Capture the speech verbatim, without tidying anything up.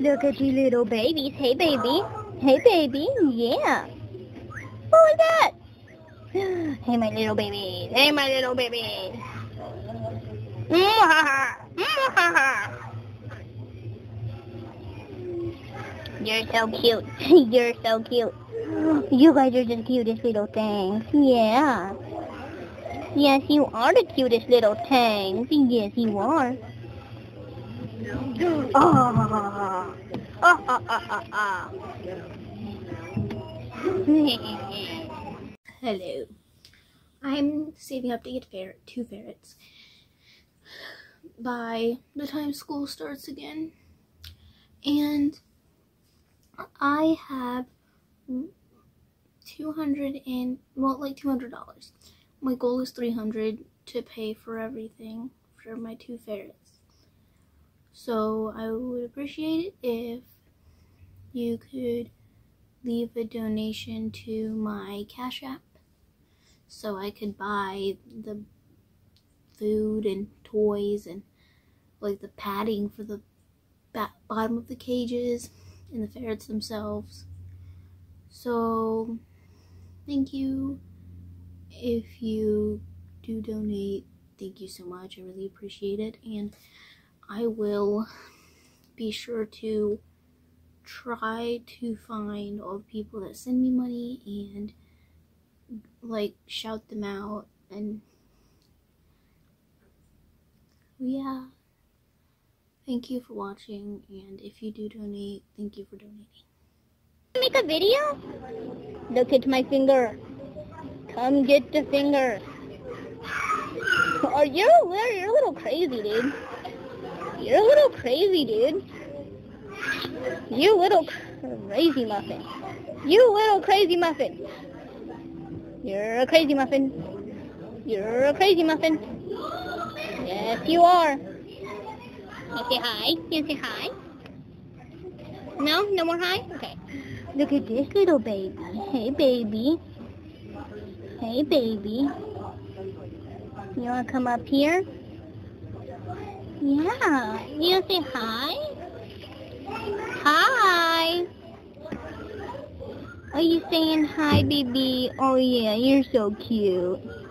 Look at you little babies. Hey, baby. Hey, baby. Yeah. What was that? Hey, my little babies. Hey, my little babies. You're so cute. You're so cute. You guys are the cutest little things. Yeah. Yes, you are the cutest little things. Yes, you are. Ah, ah, ah, ah, ah, ah. Hello. I'm saving up to get fer two ferrets by the time school starts again. And I have two hundred and, well, like two hundred dollars. My goal is three hundred to pay for everything for my two ferrets. So I would appreciate it if you could leave a donation to my Cash App so I could buy the food and toys and like the padding for the bottom of the cages and the ferrets themselves. So thank you. If you do donate, thank you so much. I really appreciate it, and I will be sure to try to find all the people that send me money and like shout them out. And yeah, thank you for watching, and if you do donate, thank you for donating. Make a video? Look at my finger. Come get the finger. Are you? You're a little crazy, dude. You're a little crazy, dude. You little crazy muffin. You little crazy muffin. You're a crazy muffin. You're a crazy muffin. Yes, you are. You say hi? You say hi? No? No more hi? Okay. Look at this little baby. Hey, baby. Hey, baby. You want to come up here? Yeah. You say hi? Hi. Are you saying hi, baby? Oh, yeah. You're so cute.